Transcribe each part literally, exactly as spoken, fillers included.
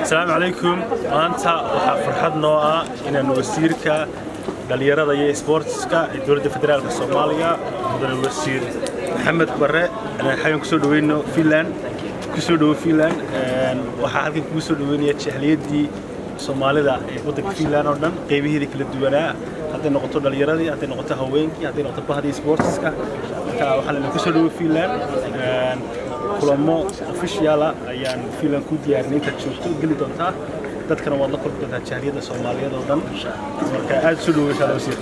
السلام عليكم. أنت وحفرحد نوع إن الوزير كدليرة ضي سبورتسكا الدولة الفدرالية الصومالية مدن الوزير محمد برة. أنا حيوم كسر وينه فيلان كسر فيلان وحاكي كسر وينه تشهلية دي الصومالية ودك فيلان أردن قيبه ذيك الدولة هذه نقطة دليرة دي هذه نقطة هوين هذه نقطة بهذه سبورتسكا وحنا كسر فيلان kulamo official ayaan filan ku diyaarnay inta joogto gali doonta dadkana wada la kulmi doonta jahliyada Soomaaliyeed oo dhan marka aad soo dhaweysay wasiir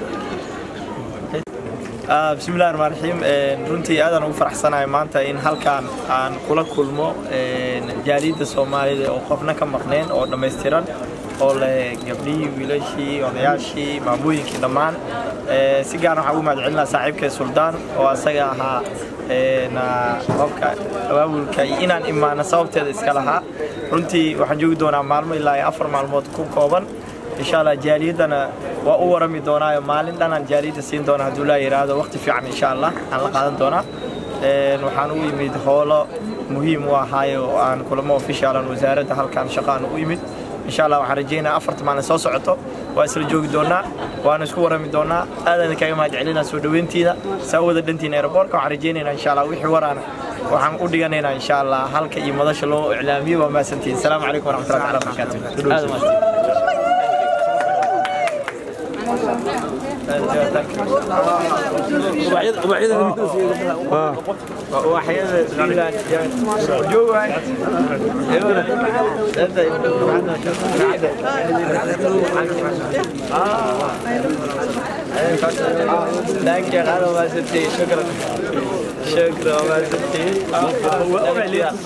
ah bismillaahir rahmaanir rahiim runtii aad aan ugu faraxsanahay maanta in halkaan aan kula kulmo jahliyada Soomaaliyeed oo qofna ka maqneen oo dhameystiran oo leh gabdhii wiilashii odayaashii maamooyinkii dhammaan si gaar ah waxaan u mahadcelinayaa saaxiibkay Suldaan oo asaga ahaa na qofka abaabulka inaan imaano sababteeda iska lahaa runtii waxaan joogi doonaa maalmo ilaa afar maalmood ku kooban insha Allah jaaliyadana waa u warami doonaa maalin dhan aan jaaliyada siin doonaa haduu la yiraahdo waqti fiican insha Allah aan la qaadan doonaa ee waxaan u yimid howlo muhiim u ahaayo aan kulamo official aan wasaaradda halkaan shaqaan u yimid insha Allah waxaan rajaynayaa afarta maalin soo socoto waa isla joogi doonaa waan isku warami doonaa aadana kaga mahadcelinaa soo dhaweyntiina saawada dhantiina airportka waxaan rajaynaynaa insha Allah wixii waraan waxaan u dhiganaynaa insha Allah halka iyo madasha loo iclaamiyo waa maasantiin assalaamu calaykum waraxmatullaahi wabarakaatuh شكرا شكرا